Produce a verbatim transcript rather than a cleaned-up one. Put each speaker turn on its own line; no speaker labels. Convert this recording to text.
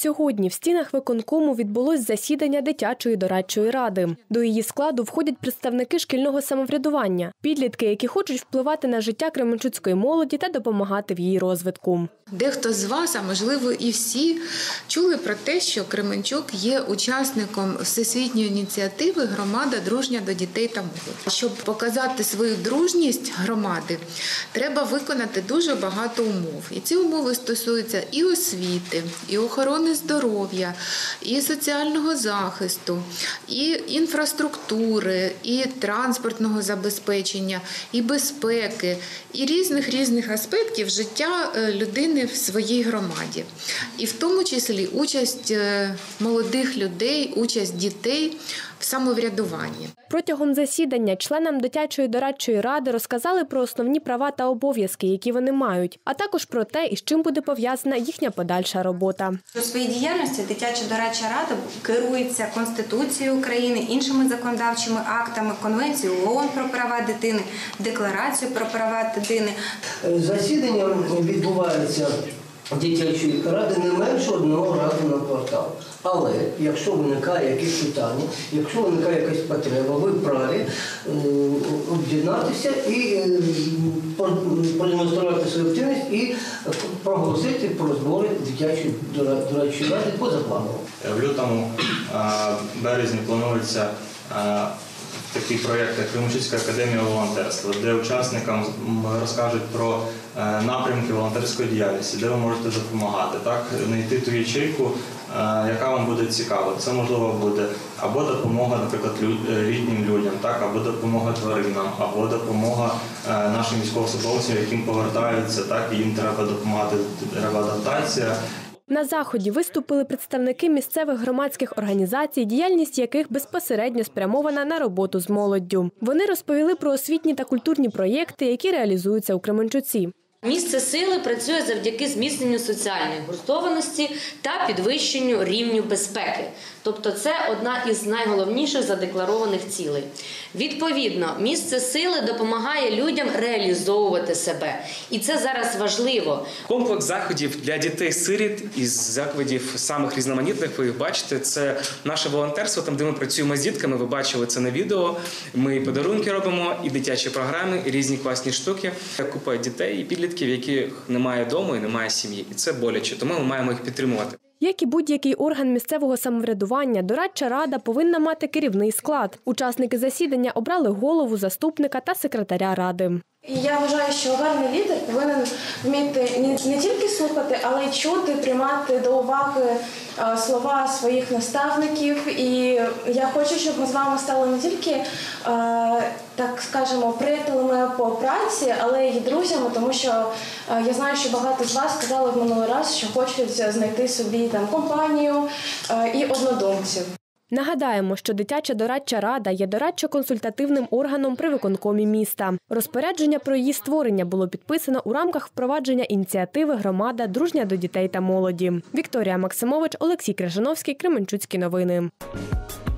Сьогодні в стінах виконкому відбулось засідання дитячої дорадчої ради. До її складу входять представники шкільного самоврядування, підлітки, які хочуть впливати на життя кременчуцької молоді та допомагати в її розвитку.
Дехто з вас, а можливо і всі, чули про те, що Кременчук є учасником всесвітньої ініціативи «Громада дружня до дітей та молоді». Щоб показати свою дружність громади, треба виконати дуже багато умов. І ці умови стосуються і освіти, і охорони здоров'я, і соціального захисту, і інфраструктури, і транспортного забезпечення, і безпеки, і різних-різних аспектів життя людини в своїй громаді. І в тому числі участь молодих людей, участь дітей в самоврядуванні.
Протягом засідання членам дитячої дорадчої ради розказали про основні права та обов'язки, які вони мають, а також про те, із чим буде пов'язана їхня подальша робота.
У своїй діяльності дитяча дорадча рада керується Конституцією України, іншими законодавчими актами, Конвенцією ООН про права дитини, Декларацією про права дитини.
Засідання відбувається дитячої ради не менше одного разу на квартал. Але якщо виникає якесь питання, якщо виникає якась потреба, ви вправі об'єднатися і продемонструвати свою активність і проголосити про збори дитячої дорадчої ради позапланово.
В лютому, березні планується такий проєкт, як Кременчуцька академія волонтерства, де учасникам розкажуть про напрямки волонтерської діяльності, де ви можете допомагати, так, знайти ту ячейку, яка вам буде цікава. Це, можливо, буде або допомога, наприклад, літнім людям, так, або допомога тваринам, або допомога нашим військовослужбовцям, яким повертаються, так, і їм треба допомагати, треба адаптація.
На заході виступили представники місцевих громадських організацій, діяльність яких безпосередньо спрямована на роботу з молоддю. Вони розповіли про освітні та культурні проєкти, які реалізуються у Кременчуці.
Місце сили працює завдяки зміцненню соціальної гуртованості та підвищенню рівню безпеки. Тобто це одна із найголовніших задекларованих цілей. Відповідно, місце сили допомагає людям реалізовувати себе. І це зараз важливо.
Комплекс заходів для дітей-сиріт із закладів самих різноманітних, ви їх бачите, це наше волонтерство, там, де ми працюємо з дітками, ви бачили це на відео. Ми і подарунки робимо, і дитячі програми, і різні класні штуки. Купа дітей і підлітків, яких немає дому і немає сім'ї. І це боляче, тому ми маємо їх підтримувати.
Як і будь-який орган місцевого самоврядування, дорадча рада повинна мати керівний склад. Учасники засідання обрали голову, заступника та секретаря ради.
Я вважаю, що гарний лідер повинен вміти не тільки слухати, але й чути, приймати до уваги слова своїх наставників. І я хочу, щоб ми з вами стали не тільки, так скажемо, приятелями по праці, але й друзями, тому що я знаю, що багато з вас сказали в минулий раз, що хочуть знайти собі там компанію і однодумців.
Нагадаємо, що дитяча дорадча рада є дорадчо-консультативним органом при виконкомі міста. Розпорядження про її створення було підписано у рамках впровадження ініціативи «Громада дружня до дітей та молоді». Вікторія Максимович, Олексій Крижановський, Кременчуцькі новини.